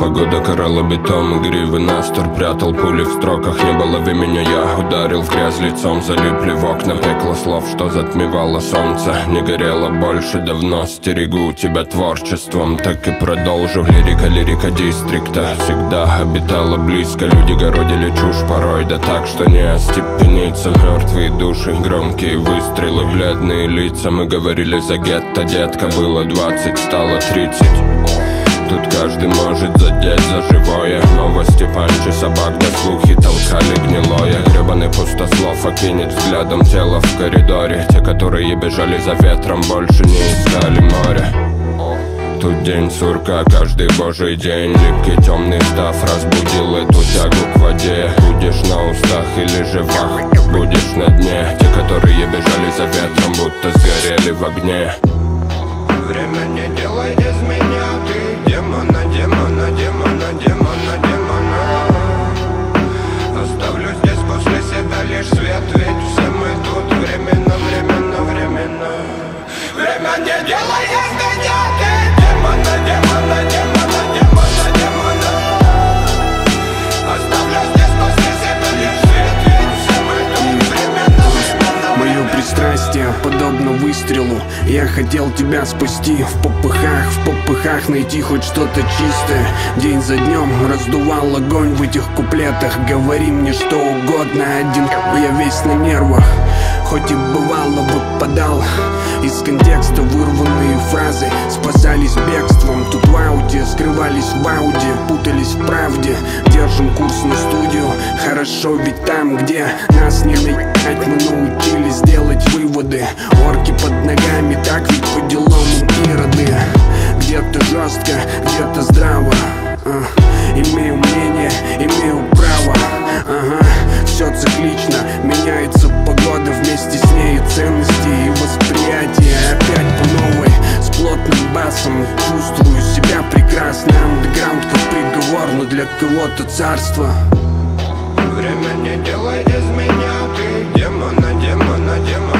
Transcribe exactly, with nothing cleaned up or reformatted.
Погода карала бетон, игривый настор прятал пули в строках. Не было времени, я ударил в грязь лицом. Залипли в окна, пекло слов, что затмевало солнце. Не горело больше давно, стерегу тебя творчеством. Так и продолжу, лирика, лирика дистрикта всегда обитала близко. Люди городили чушь порой, да так, что не остепениться. Мертвые души, громкие выстрелы, бледные лица. Мы говорили за гетто, детка, было двадцать, стало тридцать. Тут каждый может задеть за живое. Новости, панчи, собак, да слухи толкали гнилое. Гребаный пустослов окинет взглядом тело в коридоре. Те, которые бежали за ветром, больше не искали море. Тут день сурка, каждый божий день. Липкий темный став разбудил эту тягу к воде. Будешь на устах или же вах, будешь на дне. Те, которые бежали за ветром, будто сгорели в огне. Время не делай из меня, ты демона, демона, демона, демона, демона. Оставлю здесь после себя лишь свет, ведь все мы тут временно, временно, временно. Время не делай из меня, ты демона, демона, демона, демона, демона. Оставлю здесь после себя лишь свет, ведь все мы тут временно, временно. Мое пристрастие подобно выстрелу. Я хотел тебя спасти в попыхах, в попыхах найти хоть что-то чистое. День за днем раздувал огонь в этих куплетах. Говори мне что угодно, один я весь на нервах. Хоть и бывало выпадал из контекста вырванные фразы, спасались бегством. Тут в ауте, скрывались в ауде, путались в правде. Держим курс на студию, хорошо ведь там, где нас не наебать, мы научились делать выводы. Орки под ногами, так ведь по делам ироды. Где-то жестко, где-то здраво, а, имею мнение, имею право. Ага, все циклично, меняется погода, вместе с ней и ценности, и восприятие. Опять по новой, с плотным басом, чувствую себя прекрасно. Андеграунд как приговор, но для кого-то царство. Время не делай из меня, ты демона, демона, демона.